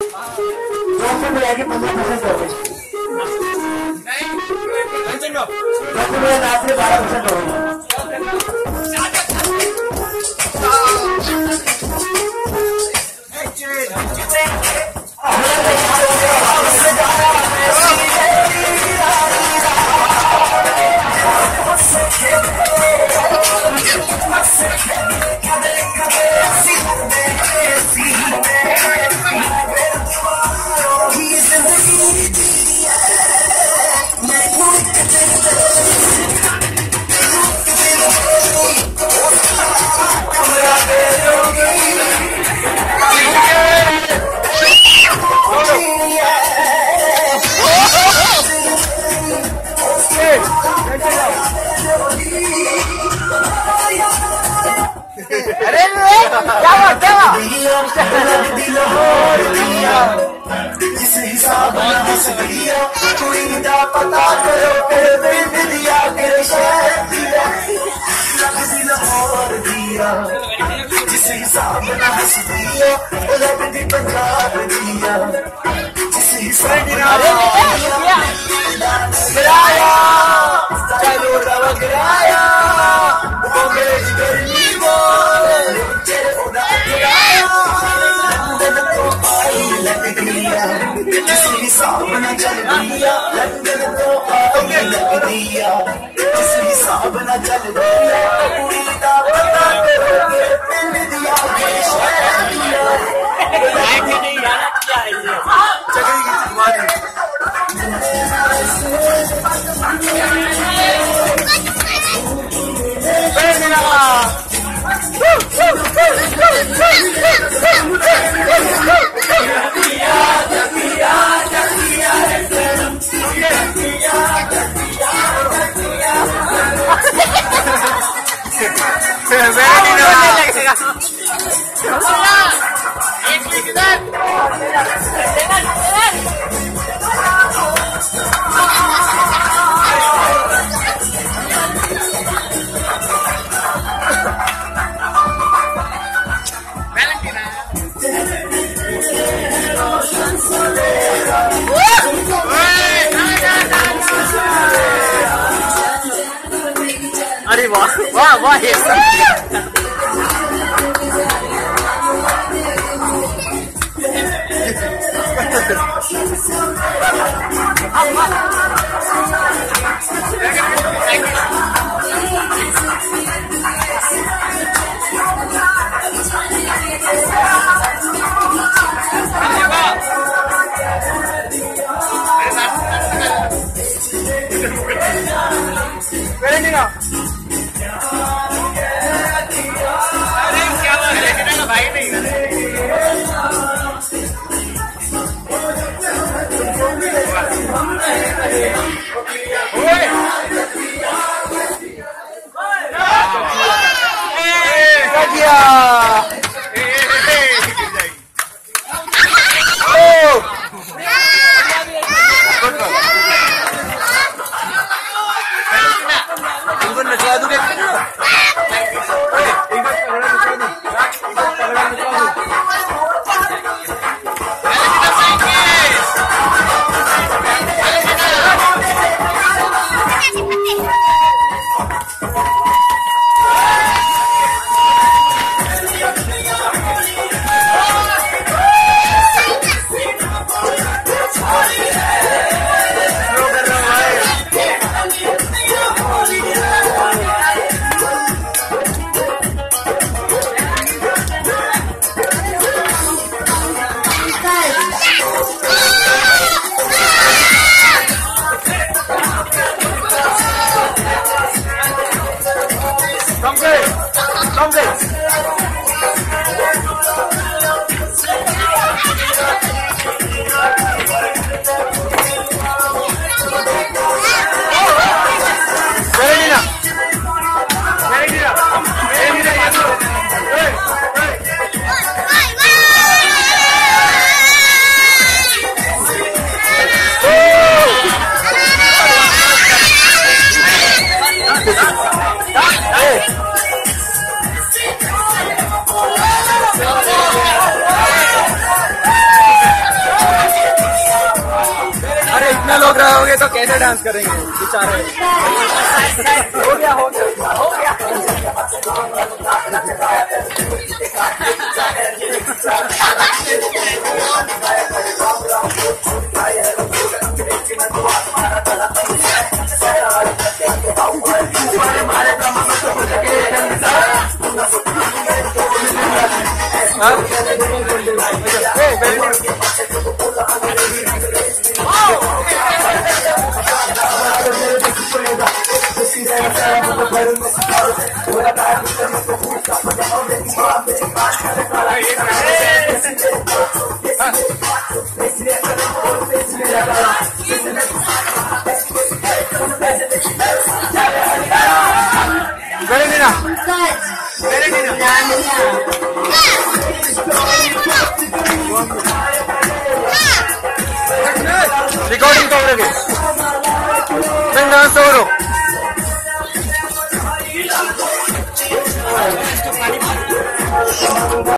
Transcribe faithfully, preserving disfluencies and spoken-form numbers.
दो सौ मिला के पंद्रह परसेंट हो गई। दो सौ मिला लास्ट में बारह परसेंट हो गई। अरे क्या हुआ क्या हुआ? जिस हिसाब हंस दिया कोई ना पता करो फिर बिंद दिया फिर शहर दिया दिल और दिया जिस हिसाब हंस दिया रब दी पंजाब दिया जिस हिसाब गिराया चलो रब गिराया वो मेरी गर्मी बोल तेरे उड़ा गिराया लंदन को आई लग दिया जिस हिसाब न चल दिया लंदन को आई लग दिया जिस हिसाब न चल दिया पूरी का पता करोगे पिंड दिया शहर दिया चलेगी तुम्हारी अरे वाह वाह वाह देखो कैसे डांस करेंगे बेचारे। हो गया हो गया हो गया। रिकॉर्डिंग करोगे डांस करो।